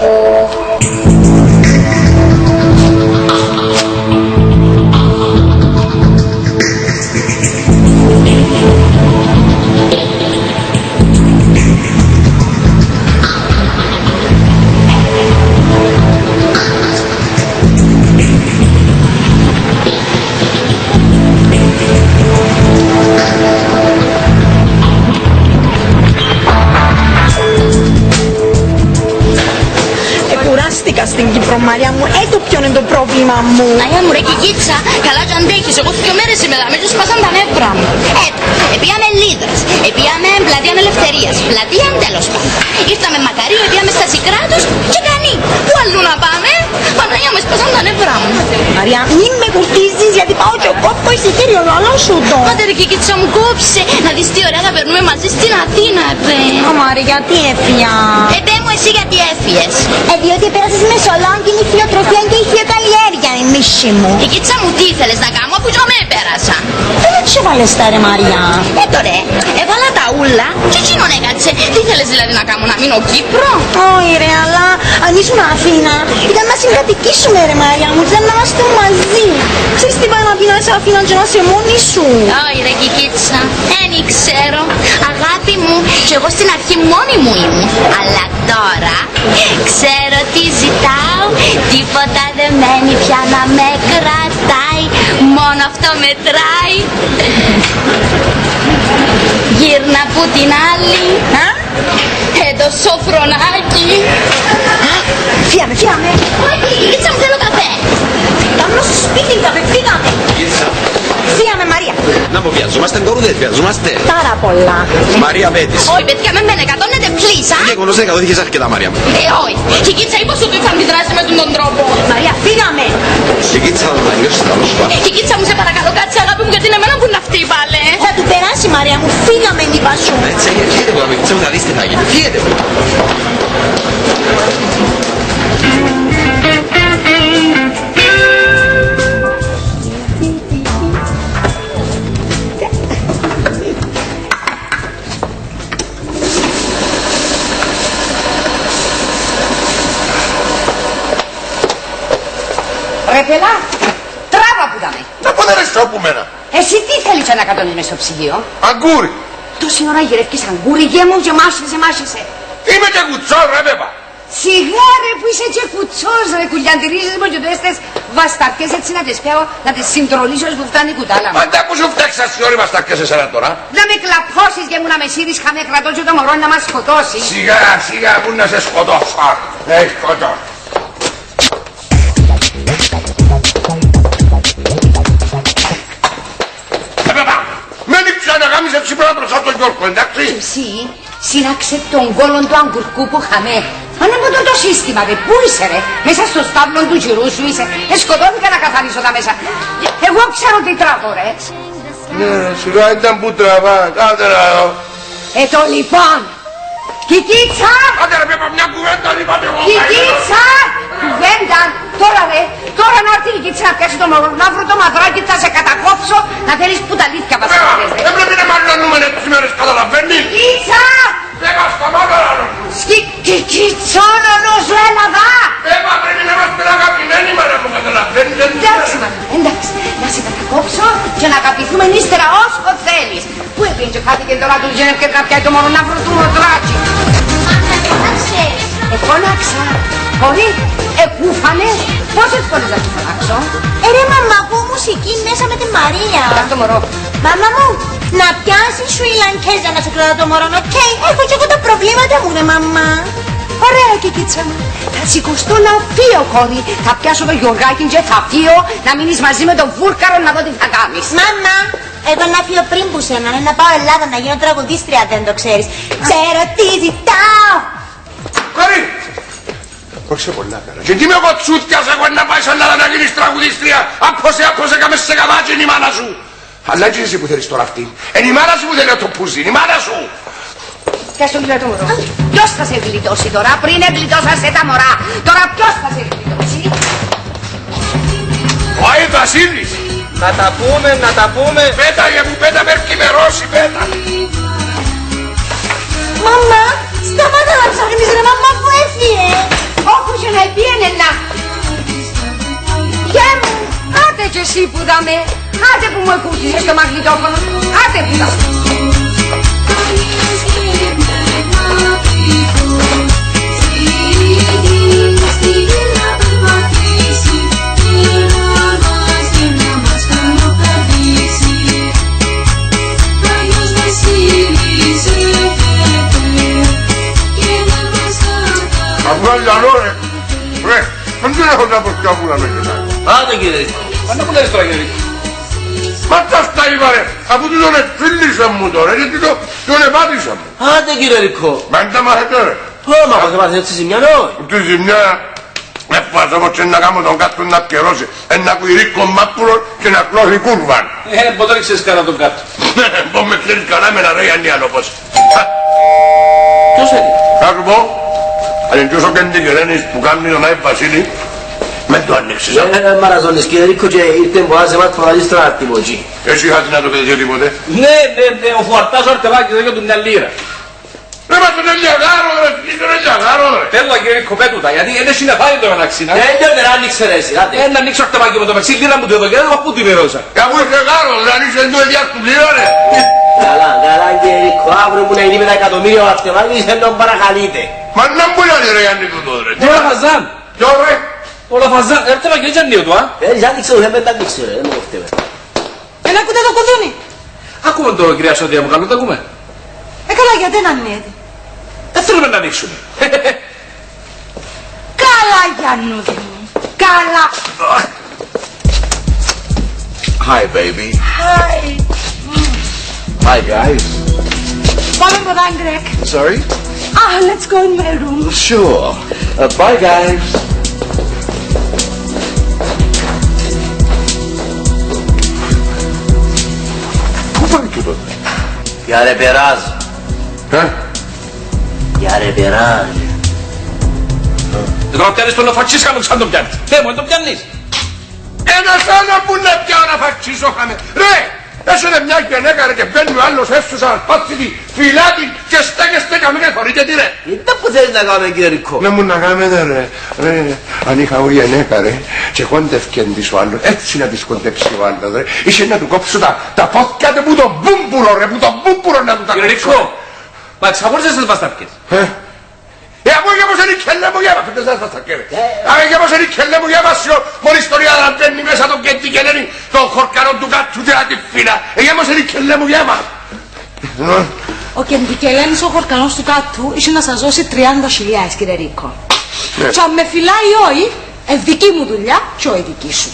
Στην Κύπρο, Μαρία μου, έτω ποιο είναι το πρόβλημα μου. Αγιά μου ρε Κικίτσα, καλά κι αντέχεις, εγώ δύο μέρες είμαι εδώ, με τους σπάσαν τα νεύρα μου. Έτω, επίαμε Λίδρας, επίαμε πλατεία Ελευθερίας, πλατεία τέλος πάντων. Ήρθαμε Μακαρίου, επίαμε στα Σικράτους και κανεί. Πού αλλού να πάμε, Παναγιά με σπάσαν τα νεύρα μου. Μαρία, μην με κουρτίζεις γιατί πάω και κόβω εισιτήριο, άλλο σου το. Πάτε ρε Κικίτσα μου κόψε, να δεις τι ωραία θα περνούμε μαζί στην Αθήνα ρε. Ω Μαρία, γιατί έφυγα. Ε, πέ μου εσύ γιατί έφυγες. Ε, διότι πέρασες Μεσολόγγινη χειοτροφία και ηχθειοκαλλιέργεια, η μίση μου. Η Κίτσα μου τι ήθελες να κάνω που με πέρασα. Δεν έτσι έβαλες τα ρε Μαρία. Ε τώρα, έβαλα τα ούλα και εκείνον έκατσε. Τι ήθελες δηλαδή να κάνω, να μείνω Κύπρο. Όχι ρε, αλλά αν ήσουν Αθήνα, ήταν να συγκατοικήσουμε ρε Μαρία μου, ήταν να είμαστε μαζί. Ξέρεις τι πάει να πει να είσαι Αθήνα και να είσαι μόνη σου. Όχι ρε Κικίτσα, δεν ξέρω. Αγάπη μου, και εγώ στην αρχή μόνη μου ήμουν. Αλλά τώρα ξέρω τι ζητάω. Τίποτα δεν μένει πια να με κρατάει. Μόνο αυτό μετράει. Γύρνα που την άλλη. Ε, το σοφρονάκι. Φύγαμε, φύγαμε. Όχι, Κικίτσα μου θέλω καφέ. Πάμε στο σπίτι, καφέ, φύγαμε. Φύγαμε Μαρία. Να μου βιαζόμαστε τώρα δεν βιαζόμαστε. Πάρα πολλά. Μαρία Πέτης. Όχι παιδιά με μένα εκατόνετε please, α. Γεγονός δεν εκατόχεις αρκετά Μαρία μου. Ε, όχι. Η Κίτσα είπε ότι θα αντιδράσει με τον τρόπο. Μαρία, φύγαμε. Και Κίτσα θα το νιώσεις τα λόγω σου. Η Κίτσα μου σε παρακαλώ κάτσε αγάπη μου γιατί είναι εμένα που είναι αυτή πάλε. Θα του περάσει Μαρία μου, φύγαμε είπα σου. Έτσι, φύγετε μου, Κίτσα μου, θα δεις τι θα γίνει. Φύγετε μου. Ρε πελά, τράβα που δαμε. Να πω δεν ρεστώ που μένα. Εσύ τι θέλεις να κατώνεις μες στο ψυγείο. Αγκούρι. Τόση ώρα γυρεύκεις αγκούρι, γε μου και μάσχεσαι, μάσχεσαι. Είμαι και κουτσός ρε βέβαια. Σιγά ρε που είσαι και κουτσός ρε, κουλιαντηρίζεις μου και τούτες τις βασταρκές έτσι να τις πέω, να τις συντρολίσω που φτάνει η κουτάλα μου. Πάντα που σου φτιάξα στις ώρες βασταρκές εσένα τώρα. Να με κλαπώσεις και μου να με σύρεις χαμέ κρατώ και το μωρό να μας σκοτώσει. Σιγά, σιγά που να σε σκοτώσω. Ε, σκοτώσω. Γάμισε ψηπρά μπροστά τον Γιώργο, εντάξει. Και εσύ σύραξε τον κόλον του αγκουρκού που χαμέ. Αν από το, το σύστημα ρε, πού είσαι ρε, μέσα στο στάβλο του γυρού σου είσαι. Ε, σκοτώθηκα να καθαρίσω τα μέσα. Εγώ ξέρω τι τράβω ρε. Ναι, σιγά ήταν που τραβά, άντε να δω. Ε, το λοιπόν. Κικίτσα! Άντε ρε πέπα μια κουβέντα, είπατε εγώ. Κικίτσα! Κουβέντα! Τώρα ρε, τώρα να έρθει η Κικίτσα να πιάσει το μωρό, να βρω το μαδράκι, θα σε κατακόψω, να θέλεις που τα αλήθεια μας πάρεις ρε. Δεν πρέπει να μαλλιώνουμε τις ημέρες, καταλαβαίνεις. Κικίτσα! Λέγα στα μάτια. Κικίτσα, όλο σου έλα δά! και χάθηκε τώρα του γένευ και κάποια το μόνο να βρω του μοτράτσι. Εφώναξα. Κορί, εκούφανε. Πόσες φορές θα σου φωνάξω. Ε, ρε μαμά, ακούω μουσική μέσα με τη Μαρία. Κρατά το μωρό. Μαμά μου, να πιάσεις σου η Λανκέζα να σου κρατά το μωρό, οκ. Έχω και εγώ τα προβλήματα μου, ρε μαμά. Ωραία, κικίτσα μου. Θα σηκωστώ να φύγω, κόρη. Θα πιάσω το Γιωργάκι και θα φύγω να μείνεις μαζί με τον βούρκαρο να δω τι θα κάνεις. Μαμά, εγώ να φύγω πριν που σένα, να πάω Ελλάδα να γίνω τραγουδίστρια, δεν το ξέρεις. Ξέρω τι ζητάω. Κόρη! Πρόσεχε πολλά καλά. Και τι με κοτσούθκιας εγώ να πάει σαν Ελλάδα να γίνεις τραγουδίστρια. Απόσε, απόσε, κάμε σε καβάτζι είναι η μάνα σου. Αλλά έτσι εσύ που θέλεις τώρα αυτή. Είναι η μάνα σου που θέλει να το πούζει, είναι η μάνα σου. Ποιος το γλιτώ μωρό. Ποιος θα σε γλιτώσει τώρα, πριν εγλιτώσασαι τα μωρά. Τώρα ποιος θα σε γλιτώσει. Ο Άι Βασίλης. Να τα πούμε, να τα πούμε. Πέτα για που πέτα με ερκημερώσει, πέτα. Μαμά, σταμάτα να ψάχνεις ρε μαμά που έφυγε. Όπου και να πήγαινε να. Γεια μου, άτε κι εσύ που δαμε. Άτε που μου ακούτησες το μαγνητόφωνο. Άτε που δαμε. Αυγάλιανό ρε. Ρε, δεν έχω να πω πια που να με κοιτάει. Άντε κύριε Ρίκο. Πάντα που λες τώρα κύριε Ρίκο. Μα τα στα είπα ρε, αφού του τον εφίλησα μου τώρα, γιατί το, τον επάτησα μου. Άντε κύριε Ρίκο. Μα δεν τα μάθετε ρε. Ω, μα θα μάθετε έτσι ζημιά νόη. Τη ζημιά, έφαζα όμως και να κάνω τον κάτω να πιερώσει. Ένα κουιρίκο μάπουρο και να κλώσει κούρβαν. Ε, ποτέ δεν ξέρεις καλά τον κάτω. Πω με ξέρεις καλά με ένα ρε Ιαννιάνο πως. Ποιος είναι. Θα σου πω, αν είναι τόσο και την κεραίνεις που κάνει τον Άι Βασίλη, με το ανοίξεις. Ε, μαραζόνες κύριε Ρίκο και ήρθε που άζε μάτ φοραλείς τώρα αρτιμόγι. Εσύ είχατε να το πετύχει τίποτε. Ναι, ναι, ναι, ο φουαρτάς ο αρτεβάκι εδώ για του μια λίρα. Ρε μα τον ελιαγάρο ρε, είσαι τον ελιαγάρο ρε. Θέλω κύριε Ρίκο πέτουτα, γιατί δεν έχει να πάρει το μεταξύ. Ε, δεν άνοιξε ρε εσύ, άντε. Ε, να ανοίξω αρτεβάκι με το μεταξύ, λίρα μου το εδώ και δεν έχω την έδωσα. Και αφού είσαι γάρο, δεν είσαι το εδιάστου λίρα ρε. Καλά, καλά κύριε Ρίκο, αύριο που να γίνει με τα εκατομμύρια ο αρτεβάκι, δεν τον παρακαλείτε. Μα να μου λέει ρε Γιάννη του τώρα. Όλα φαζάν. Ποιο ρε. Όλα φαζάν, έρθε μα και έτσι ανίω του, α. Ε, άνοιξε το, δεν πέντε άνοιξε ρε, δεν μου φταίμε. Ένα ακούτε το κουδούνι. Ακούμε το κυρία Σωτία μου, καλό το ακούμε. Ε, καλά, γιατί δεν ανοίγεται. Δεν θέλουμε να ανοίξουμε. Καλά Γιάννουδη μου, καλά. Hi, baby. Hi. Hi, guys. Πάμε από τα Γκρέκ. Sorry? Ah, let's go in my room. Sure. Uh, bye, guys. Πού πάει και τότε. Για ρε περάζ. Ε. Για ρε περάζ. Τώρα πιάνεις τον φατσίσκα μου σαν τον πιάνεις. Ναι μου, δεν τον πιάνεις. Ένας άλλο που να πιάω να φατσίσω χαμε. Ρε, έσωνε μια γυναίκα ρε και μπαίνει ο άλλος έσουσα σπάθητη φυλάτη και στέκεστε καμία και χωρείτε τι ρε. Ήταν που θέλεις να κάνουμε κύριε Ρίκο. Να μου να κάνετε ρε. Ρε, αν είχα ο γυναίκα ρε και κόντευκεν της ο άλλος, έτσι να της κοντέψει ο άλλος ρε. Είχε να του κόψω τα, τα πόδια του που το μπούμπουρο ρε, που το μπούμπουρο να του τα κύριε κόψω. Ρίκο, μα τις χαμόρες τις μπαστάρκες. Ε, εγώ για πως είναι η κελέ μου γέμα, πέντε σας τα κέρε. Αν για πως είναι η κελέ μου γέμα, μόλις τον να μπαίνει μέσα τον κέντι και λένε τον χορκαρό του κάτσου και τη φύλλα. Ε, για πως είναι η κελέ μου γέμα. Ο Κεντικελένης ο χορκανός του κάτου είχε να σας δώσει τριάντα χιλιάδες κύριε Ρίκο. Και αν με φυλάει όχι, ε, δική μου δουλειά και όχι δική σου.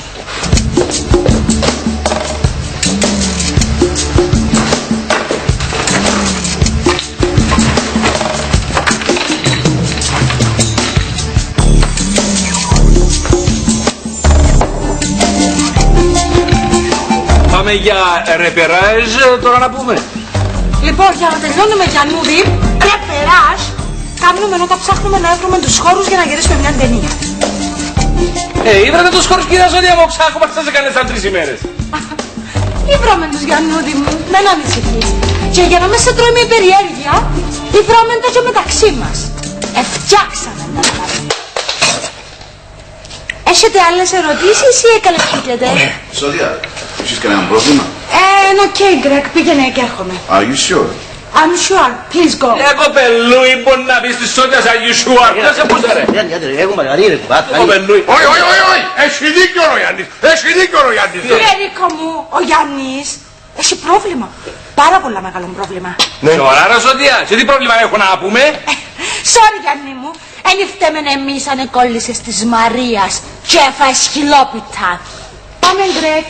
Πάμε για ρεπεράζ τώρα να πούμε. Λοιπόν, για να τελειώνουμε Γιαννούδη, ρεπεράζ, κάνουμε όταν ψάχνουμε να βρούμε τους χώρους για να γυρίσουμε μια ταινία. Ε, ήβρατε τους χώρους κυρία Ζώδια μου, ξάχομαι σας έκανε σαν τρεις ημέρες. Ήβραμε τους Γιαννούδη μου, μην ανησυχείς. Και για να μην σε τρώει με περιέργεια, ήβραμε το και μεταξύ μας. Εφτιάξαμε να πάρουμε. Έχετε άλλες ερωτήσεις ή εκαλεσπίκετε? Σόδια, έχεις κανένα πρόβλημα? Ε, οκ, Γκρέκ, πήγαινε και έρχομαι. Are you sure? I'm sure, please go. Ε, κοπελούι, μπορεί να πεις της Σόντιας, are you sure? Δεν σε πούσα ρε. Κοπελούι. Όχι, όχι, όχι, όχι. Έχει δίκιο ο Γιάννης. Έχει δίκιο ο Γιάννης. Φιερίκο μου, ο Γιάννης έχει πρόβλημα. Πάρα πολλά μεγάλο πρόβλημα. Σοβαρά ρε Σόντια, σε τι πρόβλημα έχω να πούμε? Sorry Γιάννη μου, εν ηφτέμεν εμείς αν εκόλλησες της Μαρίας και έφαες χιλόπιτα. Πάμε Γκρέκ.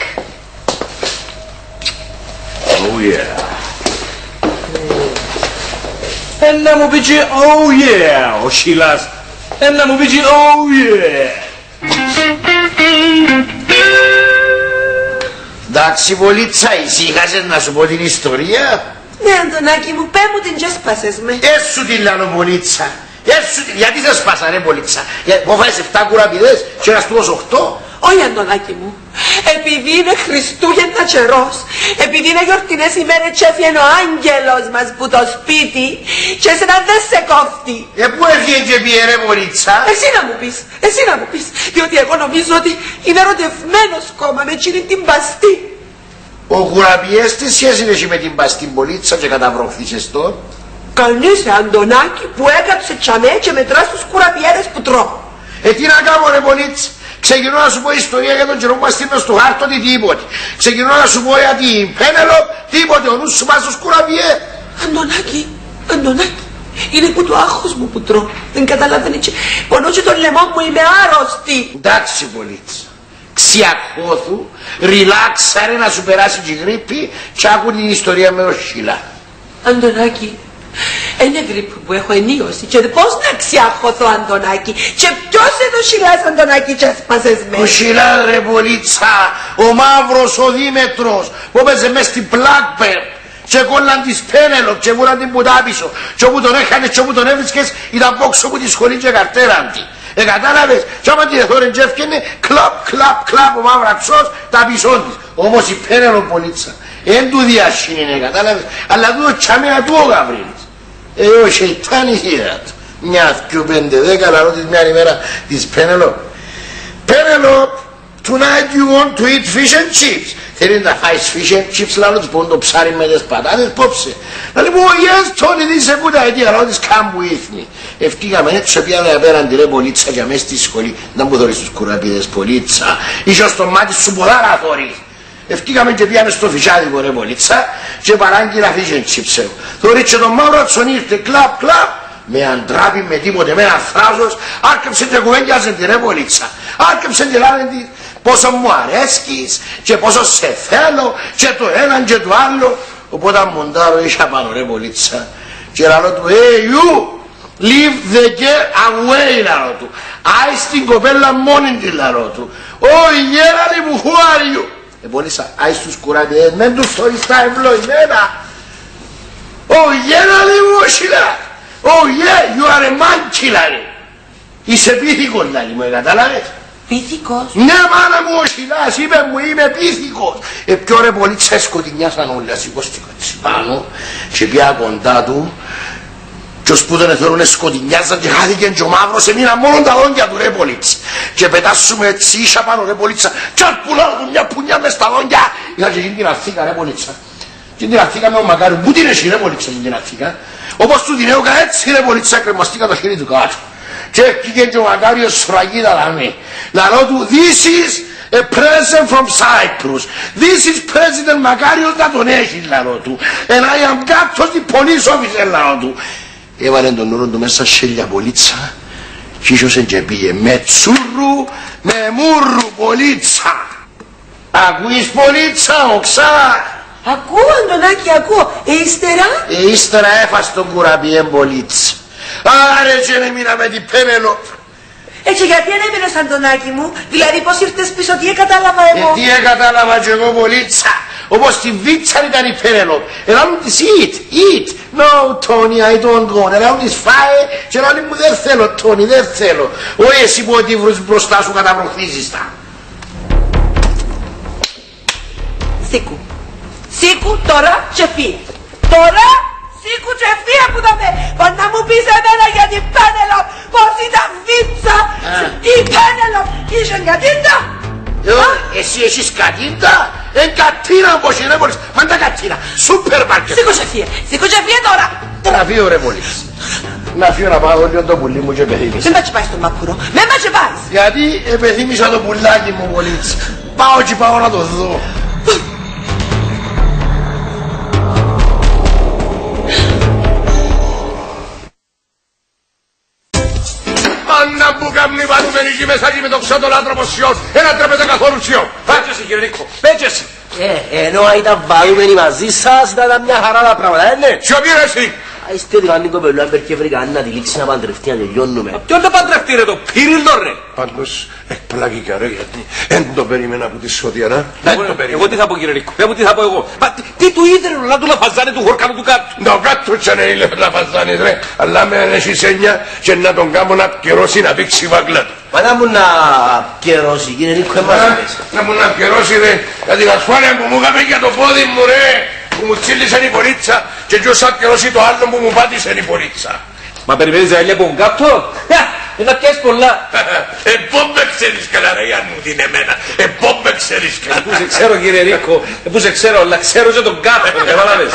Oh yeah. Ένα μου πει και oh yeah, ο Σίλας. Ένα μου πει και oh yeah. Εντάξει, Πολίτσα, ησύχασες να σου πω την ιστορία? Ναι, Αντωνάκη μου, πέ μου την και σπάσες με. Έσου την λάνω, Πολίτσα. Έσου την... Γιατί σε σπάσα, ρε, Πολίτσα? Μου φάεις εφτά κουραπηδές και ένας τούτος οχτώ. Όχι, Αντωνάκη μου. Επειδή είναι Χριστούγεννα καιρός, επειδή είναι γιορτινές ημέρες και έφυγε ο άγγελος μας που το σπίτι και εσένα δεν σε κόφτει. Ε, πού έφυγε και πήγε ρε Πολίτσα? Εσύ να μου πεις, εσύ να μου πεις, διότι εγώ νομίζω ότι είναι ερωτευμένος κόμμα με εκείνη την παστή. Ο κουραπιές τι σχέση έχει με την παστή, Πολίτσα, και καταβροχθήσες τον? Κανείς, Αντωνάκη, που έκαψε τσαμέ και μετράς τους κουραπιέδες που τρώω. Ε, τι να κάνω ρε Πολίτσα? Ξεκινώ να σου πω ιστορία για τον καιρό που μας στείλω στο χάρτο τι τίποτε. Ξεκινώ να σου πω για την Πένελο τίποτε, ο νους σου πας στους κουραπιέ. Αντωνάκη, Αντωνάκη, είναι που το άγχος μου που τρώω. Δεν καταλαβαίνει και πονώ και τον λαιμό μου, είμαι άρρωστη. Εντάξει Πολίτσα, ξιαχώθου, ριλάξαρε να σου περάσει και η γρήπη και άκου την ιστορία με ο Σίλα. Αντωνάκη, είναι γρήπη που έχω ενίωση και πώς να ξιαχωθώ, Αντωνάκη, και ποιος είναι ο Σιλάς, Αντωνάκη, και έσπασες με. Ο Σιλάς ρε Πολίτσα, ο μαύρος ο Δήμετρος που έπαιζε μες στην Blackbird και κόλλαν της Πένελο και βούλαν την πουτά πίσω και όπου τον έχανες και όπου τον έβρισκες ήταν πόξω από τη σχολή και καρτέραν τη. Ε, κατάλαβες, και άμα τη δεθώρεν και έφτιανε κλαπ κλαπ κλαπ ο μαύραξος τα πισόν της. Όμως η Πένελο Πολίτσα εν του διασύνει, κατάλαβες, αλλά του τσαμέα του ο Γαβρίλης. Ε, ο Σεϊτάνης είδα του. Μια, δυο, πέντε, δέκα, λαρώ της μια ημέρα της Πένελο. Πένελο, tonight you want to eat fish and chips. Θέλει να φάεις fish and chips, λαρώ της πούν το ψάρι με τις πατάτες, πόψε. Να λέει μου, yes, Tony, this is a good idea, λαρώ της come with me. Ευτύχαμε έτσι, πήγαμε απέραν τη ρε Πολίτσα για μέσα στη σχολή. Να μου θωρείς τους κουραπίδες, Πολίτσα. Είσαι στο μάτι σου ποδάρα θωρείς. Ευτύχαμε και πήγαμε στο φυσάδικο ρε Πολίτσα και παράγγειλα fish and chips. Θωρείς και τον μαύρο τσον ήρθε κλαπ κλαπ με αντράπη, με τίποτε, με ένα θράσος, άρκεψε και κουβέντιαζε τη ρε Πολίτσα. Άρκεψε και λένε τη πόσο μου αρέσκεις και πόσο σε θέλω και το έναν και το άλλο. Οπότε μοντάρω είχα πάνω ρε Πολίτσα και λαλό του, hey you, leave the girl away λαλό του. Άι στην κοπέλα μόνη τη λαλό του. Oh γέραλη μου, who are you? Ε, Πολίτσα, άι στους κουράτες, μεν τους θωρείς τα ευλογημένα. Oh γέραλη μου, ο Σιλά. Oh yeah, you are a monkey, λάρε. Είσαι πίθηκος, λάρε μου, κατάλαβες. Πίθηκος? Ναι, μάνα μου, ο Σιλάς είπε μου, είμαι πίθηκος. Ε, πιο ρε Πολίτσα, σκοτεινιάσαν όλα, σηκώστηκα έτσι πάνω και πια κοντά του και ως που τον εθώρουνε σκοτεινιάζαν και χάθηκε και ο μαύρος, εμείνα μόνο τα δόντια του ρε Πολίτσα. Και πετάσουμε έτσι ίσα πάνω ρε Πολίτσα και ας πουλάω του μια πουνιά μες στα δόντια. Είχα και γίνει την αρθήκα ρε Πολίτσα. Και την αρθήκα με ο Μακάριο, πού την έχει ρε Πολίτσα την αρθήκα. Όπως του την έωκα έτσι ρε Πολίτσα, κρεμαστήκα το χέρι του κάτω. Και έφυγε και ο Μακάριος σφραγίδα λαμί. Λαλό του, this is a present from Cyprus. This is President Μακάριος να τον έχει λαλό του. And I am captain the police officer λαλό του. Έβαλε τον νουρό του μέσα σέλια Πολίτσα και ίσως και πήγε με τσούρρου, με μούρρου Πολίτσα. Ακούεις Πολίτσα, οξά. Ακούω, Αντωνάκη, ακούω. Ε, ύστερα. Ε, ύστερα έφας τον κουραπιέν Πολίτσα. Άρε και να μείνα με την Πένελο. Έτσι γιατί δεν έμεινες, Αντωνάκη μου? Δηλαδή πως ήρθες πίσω, τι εκατάλαβα εγώ? Ε, τι εκατάλαβα και εγώ Πολίτσα. Όπως τη βίτσα ήταν η Πένελο. Ελάλουν της eat, eat. No, Tony, I don't go. Ελάλουν της φάε και ελάλουν μου δεν θέλω, Tony, δεν θέλω. Όχι εσύ που ότι βρεις μπροστά σου καταβροχθίζεις τα. Σήκου. Σήκου τώρα και φύγε. Τώρα σήκου και φύγε που θα με. Πως να μου πεις εμένα για την Πένελο πως ήταν βίτσα. Η Πένελο Είσαι κατίντα. Εσύ έχεις κατίντα. Εν κατίνα πως είναι μόλις. Μάντα κατίνα. Σούπερ μάρκετ. Σήκωσε φύε. Σήκωσε φύε τώρα. Να φύγω ρε μόλις. Να φύγω να πάω λίγο το πουλί μου και επεθύμησα. Δεν πάει στον μαπούρο. Δεν πάει πάει. Γιατί επεθύμησα το πουλάκι μου μόλις. Πάω και πάω να το δω. Πάντα που καμνή βάζουμε εκεί μέσα και με το ξώτο λάτροπο σιόν. Ένα τρέπεται καθόλου σιόν. Πέτσεσαι κύριε Νίκο, πέτσεσαι. Ε, ενώ ήταν βαρούμενοι μαζί σας, ήταν μια χαρά τα πράγματα, είναι. Σιωπή ρε εσύ. Είστε ότι κάνει κοπελού, αν περκεί βρήκα να τη λήξει να παντρευτεί, να τελειώνουμε. Ποιον το παντρευτεί ρε, το πύριλο ρε. Πάντως εκπλάγηκα ρε, γιατί δεν το περίμενα από τη Σωτία, να. Δεν το περίμενα. Εγώ τι θα πω κύριε Νίκο, εγώ τι θα πω εγώ. Μα τι του ήθελε να του λαφαζάνει του χορκάνου του κάτου. Το κάτω και να είναι λαφαζάνι ρε, αλλά με έχεις έννοια και να τον κάνω να πιερώσει να πήξει βάγκλα του. Μα να μου να πιερώσει, κύριε Νίκο, εμάς. Να μου να πιερώσει ρε, για την ασφάλεια που μου έκαμε για το πόδι μου ρε. Που μου τσίλησε η πολίτσα και ποιος θα πιερώσει το άλλο που μου πάτησε η πολίτσα. Μα περιμένεις να έλεγε από τον κάτω. Να πιάσεις πολλά. Επόμπε ξέρεις καλά ρε Γιάννη μου την εμένα. Επόμπε ξέρεις καλά. Πού σε ξέρω κύριε Ρίκο, πού σε ξέρω, αλλά ξέρω και τον κάτω. Καταλάβες.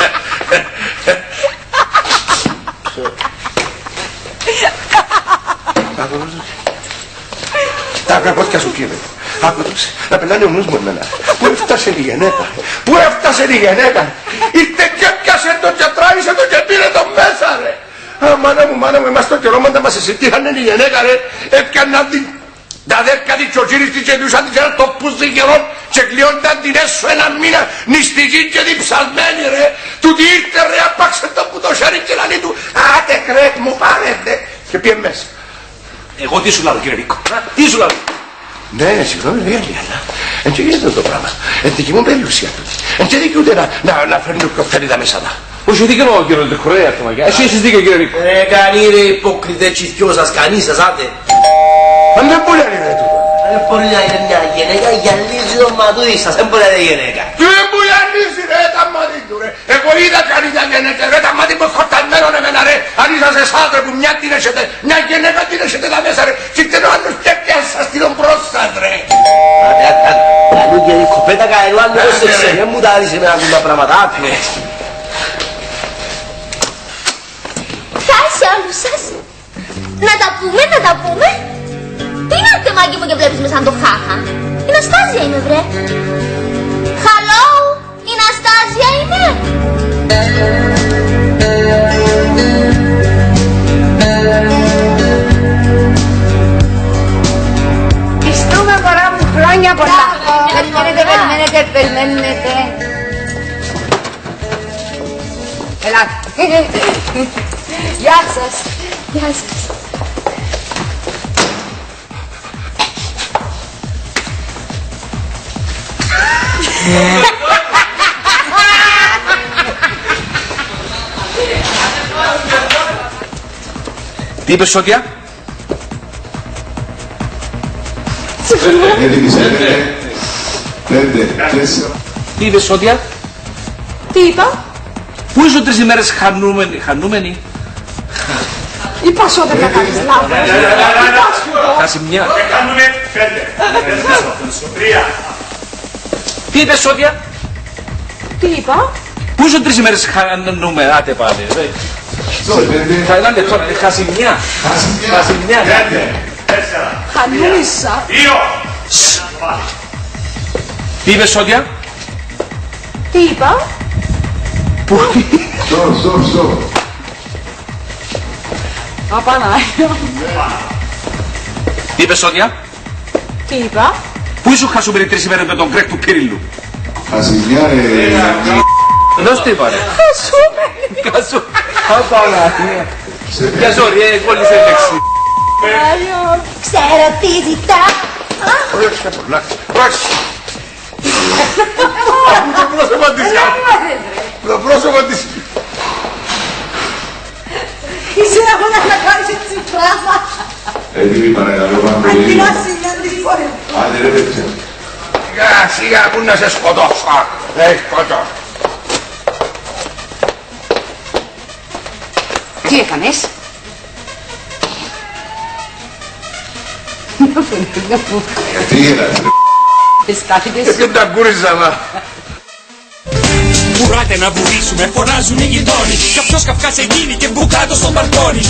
Τα κακότια σου κύριε. Άκουτος, να πελάνε ο νους μου εμένα. Πού έφτασε η γυναίκα, πού έφτασε η γυναίκα. Ήρθε και πιάσε το και τράβησε το και πήρε το μέσα ρε. Α, μάνα μου, μάνα μου, εμάς το καιρό μάντα μας εσυτήρανε η γυναίκα ρε. Έπιαναν την τα δέρκα της και ο κύρις της και δούσαν της ένα το πούστη καιρόν και κλειόνταν την έσω ένα μήνα νηστική και διψαλμένη ρε. Του τι ήρθε ρε, απάξε το που το χέρι και λαλί του. Άτε κρέκ μου πάρετε. Και πήγε μέσα. Εγώ τι σου λάβω κύριε Ρίκο, τι σου λάβω. Ναι, συγγνώμη, ρε, αλλά εν και γίνεται το πράγμα. Εν δική μου περιουσία του. Εν και δικαιούται να, να, να φέρνει πιο φέρνει τα μέσα τα. Όχι δίκαιο ο κύριος Λεκρέα, εσύ έχεις δίκαιο κύριε Ρίκο. Ρε κανεί ρε υπόκριτες και δυο σας, κανείς σας, άντε. Αν δεν μπορεί να είναι τούτο. Δεν μπορεί να είναι μια γυναίκα, γυαλίζει το ματούδι σας, δεν μπορεί να είναι γυναίκα. Τι δεν μπορεί να λύσει ρε τα μάτι του ρε. Εγώ είδα κανεί τα γυναίκα ρε, τα μάτι μου χορτασμένο εμένα ρε. Αν είσαστε σάτρε που μια την έχετε, μια γυναίκα την έχετε τα μέσα ρε. Και ήρθε ο άλλος και πιάσα σας την μπρόσας ρε. Άντε, καλού και η κοπέτα καένου άλλου πρόσεξε, δεν μου τα άδεισε με να δουν τα πράγματα, άκου. Χάσε όλους σας. Να τα πούμε, να τα πούμε. Τι είναι αυτό μάγκη μου και βλέπεις με σαν το χάχα. Η Ναστάζια είμαι βρε. Χαλό, η Ναστάζια είμαι. Χριστούμε μωρά μου, χρόνια πολλά. Περιμένετε, περιμένετε, περιμένετε. Ελάτε. Γεια σας. Γεια σας. Τι είπες Σώτια? Τι είπες Σώτια? Τι είπα? Πού ήσουν τρεις ημέρες χανούμενοι, χανούμενοι? Είπα σου δεν θα κάνεις λάθος. Χάσει μια. Κάνουμε πέντε. Τρία. Τι είπες Σώτια? Τι είπα? Πού ήσουν τρεις ημέρες χανούμενοι, άτε πάλι. Θα ήταν τώρα, χάσει μια. Χάσει μια. Τέσσερα. Χανούισα. Δύο. Τι είπες Σώτια? Τι είπα? Στοπ, στοπ, στοπ. Απανάγια. Τι είπες Σώτια? Τι είπα? Πού ήσουν χασούμενοι τρεις ημέρες με τον κρέκ του Πύριλου? Χασιμιά, ρε. Δώσ' τι είπα ρε. Χασούμενοι. Κασού. Απανάγια. Για ζόρι, ε, κόλλησε η λέξη. Ξέρω τι ζητά. Ωραία, πολλά. Πράξε. Το πρόσωπο της. Το πρόσωπο της. Είσαι να μπορεί να κάνεις έτσι πράγμα. Έτοιμοι παρακαλώ πάνω πολύ. Αντί να συναντήσεις φορέ. Άντε ρε παιδιά. Σιγά, σιγά, πού να σε σκοτώσω. Ε, σκοτώ. Τι έκανες? Γιατί γελάτε? Γιατί τα κούριζα, μα. Κουράτε να βουρήσουμε, φωνάζουν οι γειτόνι. Κάποιος καυκάς εκείνη και μπουκάτο στο μπαλκόνι.